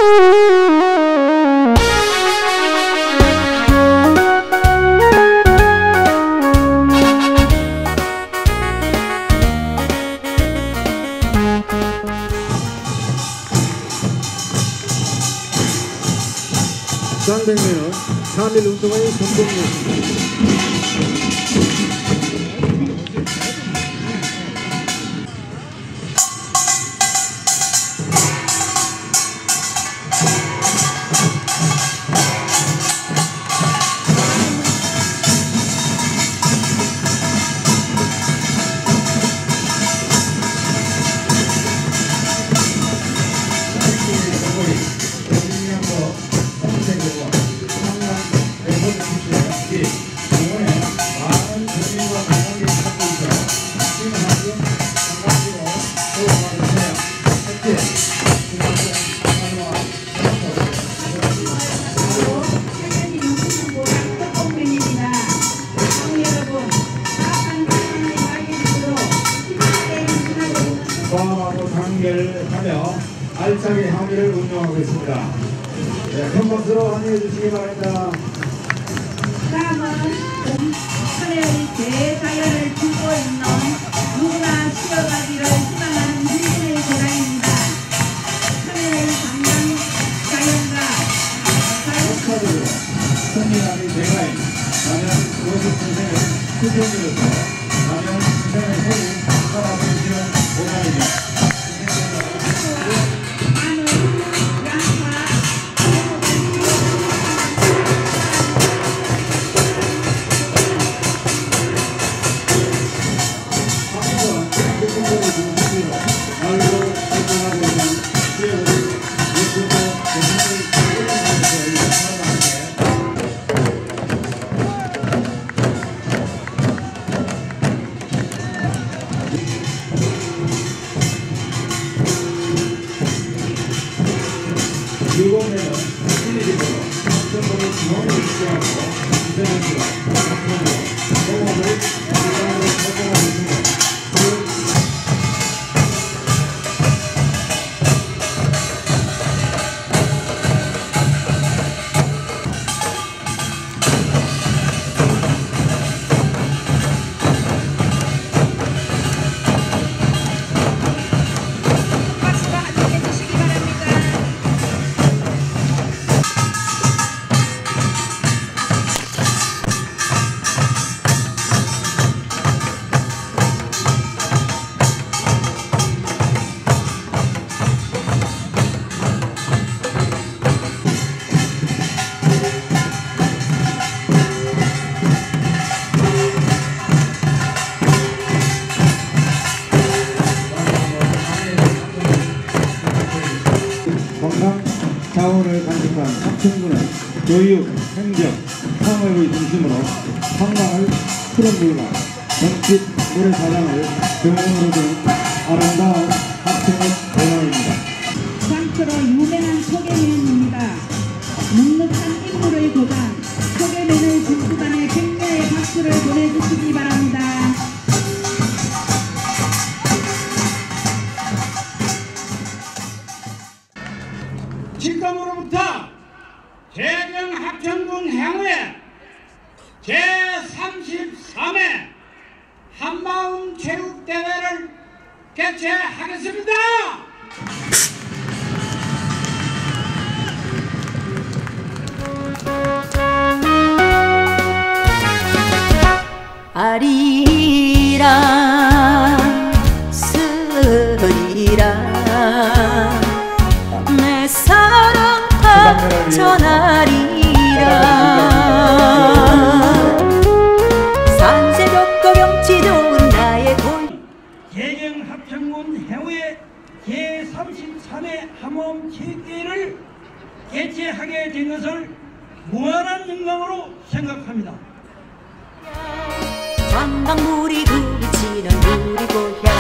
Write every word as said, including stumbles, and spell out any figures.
쌍백매는 삼 일 운동회의 전공이었습니다. 포함하고 단결하며 알차게 항의를 운영하고 있습니다. 네, 큰 박수로 환영해 주시기 바랍니다. 다음은 하늘의 대자연을 품고 있는 누구나 쉬어가기를 희망하는 힘의 대단입니다. 하늘의 강강 자연과 축하드리고 승리하는 대가인 남양 오십 선생을 수평으로서 남양 선생의 소리 살아보시는 보람입니다. 이번에는 일일이로 학생들의 지원을 지향하고 이세명과 학생으로 공업을 지상으로 활동하고 있습니다. 건강 자원을 간직한 합천군은 교육, 행정, 산업의 중심으로 한강을 풀어물과 정집, 모래사장을 병원으로 둔 아름다운 합천의 대상입니다. 상처로 유명한 소개면입니다. 묵묵한 인물의 고장 소개면을 중수단에 격려의 박수를 보내주시기 바랍니다. 지금으로부터 계경 합천군 향후에 제삼십삼 회 한마음 체육대회를 개최하겠습니다. 아리랑 쓰리랑 내 사랑 다 전하리라. 산세벽과 경치 좋은 나의 본 계경 합천군 향후에 제삼십삼 회 한마음 체육대회를 개최하게 된 것을 무한한 영광으로 생각합니다. 관광물이 그비치는 우리 고향